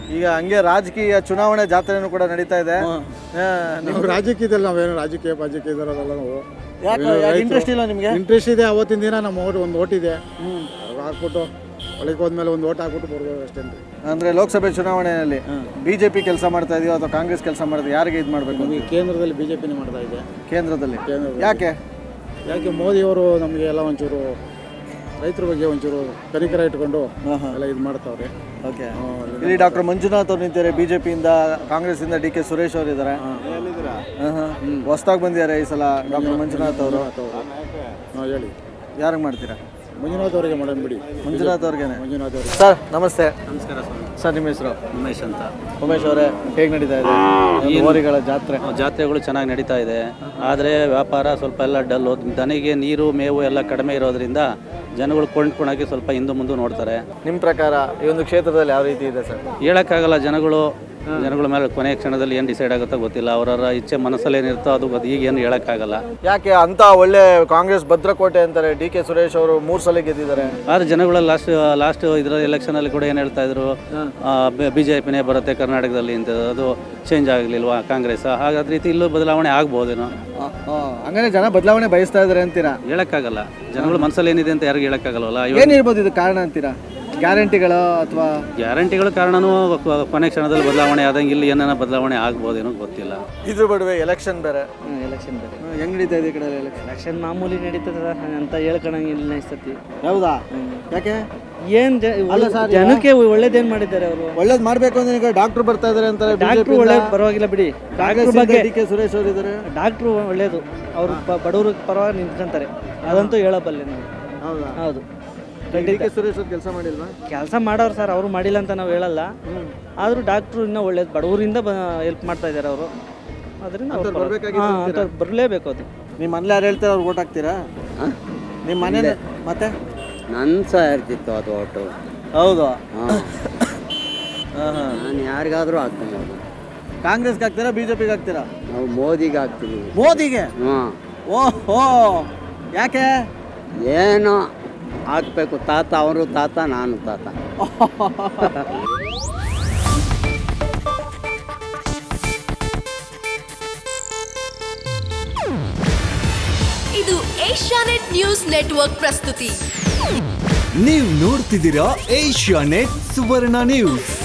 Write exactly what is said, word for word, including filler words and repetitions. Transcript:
ಈಗ ಹಂಗೆ ರಾಜಕೀಯ ಚುನಾವಣೆ ಜಾತ್ರೆನೂ ಕೂಡ ನಡೀತಾ ಇದೆ. ನಾವು ರಾಜಕೀಯದಲ್ಲಿ ನಾವೇನು ರಾಜಕೀಯ ರಾಜಕೀಯದಲ್ಲ ನಾವು. ಇಂಟ್ರೆಸ್ಟ್ ಇಲ್ಲ ನಿಮಗೆ? ಇಂಟ್ರೆಸ್ಟ್ ಇದೆ. ಅವತ್ತಿನ ದಿನ ನಮ್ಮ ಓಟ್ ಒಂದು ಓಟ್ ಇದೆ, ಹಾಕ್ಬಿಟ್ಟು ಒಳಗೆ ಹೋದ್ಮೇಲೆ ಒಂದು ಓಟ್ ಹಾಕ್ಬಿಟ್ಟು ಬರ್ಬೋದು ಅಷ್ಟೇ. ಅಂದರೆ ಲೋಕಸಭೆ ಚುನಾವಣೆಯಲ್ಲಿ ಬಿಜೆಪಿ ಕೆಲಸ ಮಾಡ್ತಾ ಇದೆಯೋ ಅಥವಾ ಕಾಂಗ್ರೆಸ್ ಕೆಲಸ ಮಾಡ್ತಾ ಯಾರಿಗೆ ಇದು ಮಾಡಬೇಕು? ನಮಗೆ ಕೇಂದ್ರದಲ್ಲಿ ಬಿ ಜೆ ಪಿನೇ ಮಾಡ್ತಾ ಇದೆ. ಕೇಂದ್ರದಲ್ಲಿ ಯಾಕೆ ಯಾಕೆ ಮೋದಿಯವರು ನಮಗೆ ಎಲ್ಲ ಒಂಚೂರು ರೈತರ ಬಗ್ಗೆ ಒಂಚೂರು ಕನಿಕರ ಇಟ್ಕೊಂಡು ಎಲ್ಲ ಇದು ಮಾಡ್ತಾವ್ರೆ. ಓಕೆ, ಇಲ್ಲಿ ಡಾಕ್ಟರ್ ಮಂಜುನಾಥ್ ಅವ್ರು ನಿಂತಿದ್ದಾರೆ ಬಿಜೆಪಿಯಿಂದ, ಕಾಂಗ್ರೆಸ್ ಇಂದ ಡಿ ಕೆ ಸುರೇಶ್ ಅವರು ಇದ್ದಾರೆ. ಹೊಸದಾಗಿ ಬಂದಿದ್ದಾರೆ ಈ ಸಲ ಡಾಕ್ಟರ್ ಮಂಜುನಾಥ್ ಅವರು. ಹೇಳಿ, ಯಾರಿಗೆ ಮಾಡ್ತೀರಾ? ಮಂಜುನಾಥ್ ಅವರಿಗೆ ಮಾಡೋಣ ಬಿಡಿ. ಮಂಜುನಾಥ್ ಅವ್ರಿಗೆ. ಮಂಜುನಾಥ್ ಅವರು. ಸರ್ ನಮಸ್ತೆ. ನಮಸ್ಕಾರ ಸರ್, ನಿಮ್ಮ ಹೆಸರು? ಉಮೇಶ್ ಅಂತ. ಉಮೇಶ್ ಅವರೇ, ಹೇಗೆ ನಡೀತಾ ಇದೆ ಹೋರಿಗಳ ಜಾತ್ರೆ? ಜಾತ್ರೆಗಳು ಚೆನ್ನಾಗಿ ನಡೀತಾ ಇದೆ, ಆದರೆ ವ್ಯಾಪಾರ ಸ್ವಲ್ಪ ಎಲ್ಲ ಡಲ್ಲು. ದನಿಗೆ ನೀರು ಮೇವು ಎಲ್ಲ ಕಡಿಮೆ ಇರೋದ್ರಿಂದ ಜನಗಳು ಕೊಂಡ್ಕೊಳಕ್ಕೆ ಸ್ವಲ್ಪ ಹಿಂದೆ ಮುಂದೆ ನೋಡ್ತಾರೆ. ನಿಮ್ಮ ಪ್ರಕಾರ ಈ ಒಂದು ಕ್ಷೇತ್ರದಲ್ಲಿ ಯಾವ ರೀತಿ ಇದೆ ಸರ್? ಹೇಳೋಕ್ಕಾಗಲ್ಲ. ಜನಗಳು ಜನಗಳ ಮೇಲೆ ಕೊನೆಯ ಕ್ಷಣದಲ್ಲಿ ಏನು ಡಿಸೈಡ್ ಆಗುತ್ತೋ ಗೊತ್ತಿಲ್ಲ. ಅವರ ಇಚ್ಛೆ ಮನಸ್ಸಲ್ಲಿ ಏನಿರುತ್ತೋ ಅದು ಈಗೇನು ಹೇಳೋಕ್ಕಾಗಲ್ಲ. ಯಾಕೆ ಅಂತ ಒಳ್ಳೆ ಕಾಂಗ್ರೆಸ್ ಭದ್ರಕೋಟೆ ಅಂತಾರೆ, ಡಿ ಕೆ ಸುರೇಶ್ ಅವರು ಮೂರು ಸಲ ಗೆದ್ದಿದ್ದಾರೆ. ಆದರೆ ಜನಗಳ ಲಾಸ್ಟ್ ಲಾಸ್ಟ್ ಇದರ ಎಲೆಕ್ಷನಲ್ಲಿ ಕೂಡ ಏನು ಹೇಳ್ತಾ ಇದ್ರು, ಬಿ ಜೆ ಪಿನೇ ಬರುತ್ತೆ ಕರ್ನಾಟಕದಲ್ಲಿ ಅಂತ. ಅದು ಚೇಂಜ್ ಆಗಲಿಲ್ವಾ ಕಾಂಗ್ರೆಸ್? ಹಾಗಾದ ರೀತಿ ಇಲ್ಲೂ ಬದಲಾವಣೆ ಆಗ್ಬೋದೇನೋ. ಹಂಗಾದ್ರೆ ಜನ ಬದಲಾವಣೆ ಬಯಸ್ತಾ ಇದ್ದಾರೆ ಅಂತೀರಾ? ಹೇಳೋಕ್ಕಾಗಲ್ಲ. ಜನಗಳ ಮನಸ್ಸಲ್ಲಿ ಏನಿದೆ ಅಂತ ಯಾರಿಗೂ ಹೇಳೋಕ್ಕಾಗಲ್ವಲ್ಲ. ಏನಿರ್ಬೋದು ಇದು ಕಾರಣ ಅಂತೀರಾ? ಗ್ಯಾರಂಟಿಗಳು ಅಥವಾ ಗ್ಯಾರಂಟಿಗಳ ಕಾರಣನೂ ಕೊನೆ ಕ್ಷಣದಲ್ಲಿ ಬದಲಾವಣೆ ಆದಂಗೆ ಇಲ್ಲಿ ಏನಾರ ಬದಲಾವಣೆ ಆಗ್ಬೋದೇನೋ ಗೊತ್ತಿಲ್ಲ. ಇದ್ರ ಬಡುವೆ ಎಲೆಕ್ಷನ್ ಬೇರೆ. ಎಲೆಕ್ಷನ್ ಬೇರೆ ಹೆಂಗ್ ನಡೀತಾ ಇದೆ ಈ ಕಡೆ ಎಲೆಕ್ಷನ್? ಎಲೆಕ್ಷನ್ ಮಾಮೂಲಿ ನಡೀತದ ಅಂತ ಹೇಳ್ಕೊಳಂಗಿಲ್ಲ ಅನಿಸ್ತತಿ. ಹೌದಾ? ಯಾಕೆ? ಏನ್ ಜನಕ್ಕೆ ಒಳ್ಳೇದೇನ್ ಮಾಡಿದ್ದಾರೆ ಅವರು? ಒಳ್ಳೇದ್ ಮಾಡ್ಬೇಕು ಅಂದ್ರೆ ಈಗ ಡಾಕ್ಟರ್ ಬರ್ತಾ ಇದಾರೆ ಅಂತಾರೆ. ಡಾಕ್ಟ್ರು ಒಳ್ಳೇದು ಪರವಾಗಿಲ್ಲ ಬಿಡಿ. ಡಾಕ್ಟ್ರ್ ಬಗ್ಗೆ ಡಿ ಕೆ ಸುರೇಶ್ ಅವರು ಇದಾರೆ. ಡಾಕ್ಟ್ರು ಒಳ್ಳೇದು, ಅವ್ರು ಬಡವ್ರ ಪರವಾಗಿ ನಿಂತ್ಕೊಂತಾರೆ, ಅದಂತೂ ಹೇಳಬಲ್ಲೆ ನಾವು. ಹೌದಾ? ಹೌದು. ಡಿ ಕೆ ಸುರೇಶ್ ಅವ್ರು ಕೆಲಸ ಮಾಡಿಲ್ವಾ? ಕೆಲಸ ಮಾಡೋರು ಸರ್, ಅವರು ಮಾಡಿಲ್ಲ ಅಂತ ನಾವು ಹೇಳಲ್ಲ. ಆದ್ರೂ ಡಾಕ್ಟ್ರು ಇನ್ನೂ ಒಳ್ಳೇದು, ಬಡವರಿಂದ ಹೆಲ್ಪ್ ಮಾಡ್ತಾ ಇದ್ದಾರೆ ಅವರು. ಅದರಿಂದ ಬರಲೇಬೇಕು. ಅದು ನಿಮ್ಮ ಮನೇಲಿ ಯಾರು ಹೇಳ್ತಾರೆ ಅವ್ರು ಓಟ್ ಹಾಕ್ತೀರಾ? ನಿಮ್ಮ ಮನೆ ಮತ್ತೆ ನನ್ನ ಸಹ ಇರ್ತಿತ್ತು ಅದು ಓಟು. ಹೌದು. ನಾನು ಯಾರಿಗಾದ್ರೂ ಹಾಕ್ತೀನಿ. ಕಾಂಗ್ರೆಸ್ಗೆ ಹಾಕ್ತೀರಾ ಬಿಜೆಪಿಗೆ ಹಾಕ್ತೀರಾ? ನಾವು ಮೋದಿಗೆ ಹಾಕ್ತೀವಿ. ಮೋದಿಗೆ? ಹಾಂ. ಓಹೋ, ಯಾಕೆ? ಏನು ಹಾಕ್ಬೇಕು, ತಾತ ಅವರು ತಾತ, ನಾನು ತಾತ. ಇದು ಏಷ್ಯಾನೆಟ್ ನ್ಯೂಸ್ ನೆಟ್ವರ್ಕ್ ಪ್ರಸ್ತುತಿ. ನೀವು ನೋಡ್ತಿದ್ದೀರಾ ಏಷ್ಯಾನೆಟ್ ಸುವರ್ಣ ನ್ಯೂಸ್.